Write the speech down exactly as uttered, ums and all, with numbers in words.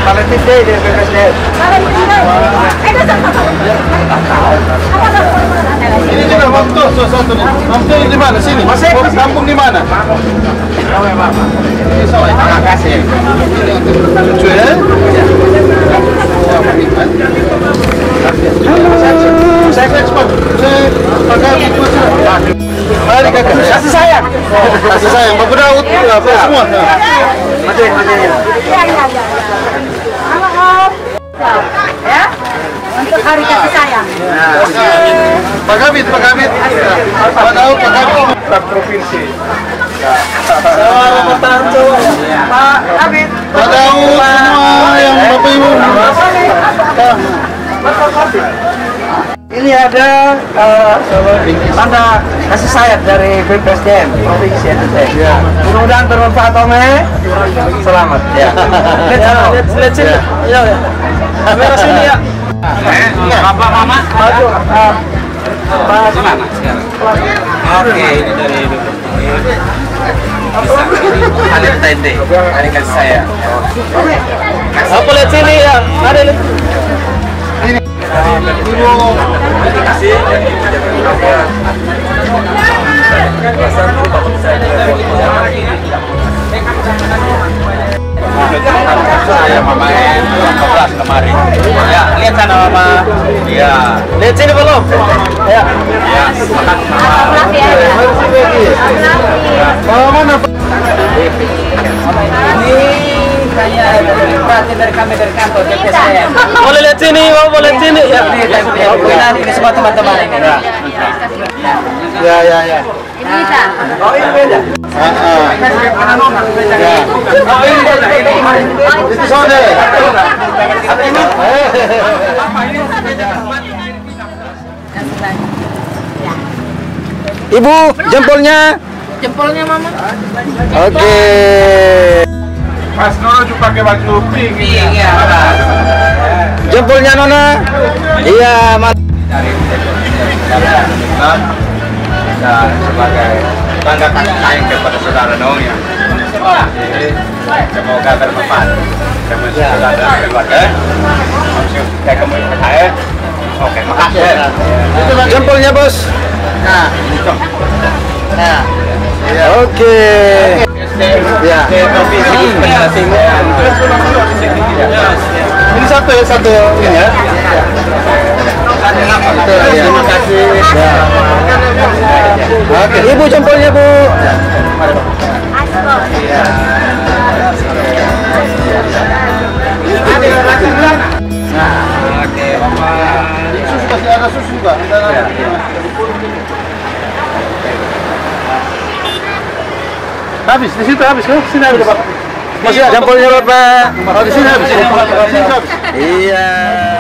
Valentine Day di B P S D M. Ini juga waktu satu nih. Waktu di mana sini? Masih kampung di mana? Ini soal terima kasih. Lucu ya? Saya ekspor. Saya pakai itu. Mari kakak. Kasih sayang. Kasih sayang. Bapak Daud apa semua. Mati, mati. Iya, iya, iya. Halo, Om. Ya. Untuk hari kasih sayang. Pak Kabit, Pak Kabit. Pak Daud, Pak Kabit. Provinsi. Selamat tahun Jawa. Pak Kabit. Pak Daud semua yang Bapak Ibu. Ini ada uh, tanda kasih sayang dari B P S D M Provinsi N T T. Ya. Mudah-mudahan bermanfaat Om. Selamat ya. Let's let's sini. Ya ya. Kamera sini ya. Bapak Mama Maju. Ah. Mas mana sekarang? Oke, ini dari Valentine Day, hari kasih sayang. Apa lihat sini ya? Ada lihat. Terima kasih. Saya mamain empat belas kemarin. Ya, lihat sana mama. Iya. Lihat sini belum? Ya. Ya, makan mama. Mau mana? Ini saya dari dari kami dari kantor B P S D M. Boleh lihat sini, mau boleh lihat sini ya. Ini semua teman-teman ini. Ya, ya, ya. Ini bisa. Oh ini beda. Ah, ya. Itu soalnya. Ibu, jempolnya. Jempolnya Mama. Oke. Mas Noro juga pakai baju pink. Iya. Jempolnya Nona. Iya, Mas. Dari dan sebagai tanda kasih sayang kepada saudara Nong ya. Jadi semoga bermanfaat sama saudara dan keluarga. Langsung saya kembali ke saya. Oke, makasih. Jempolnya Bos. Nah, itu. Nah. Oke. Ya. Ini satu ya, satu ini ya. Terima kasih. Oke, Ibu jempolnya Bu. Nah, oke, Bapak. Susu masih ada susu juga. Habis di situ habis kan? Sini habis Pak. Masih jempolnya Bapak. Oh, di sini habis. Di sini habis. Iya.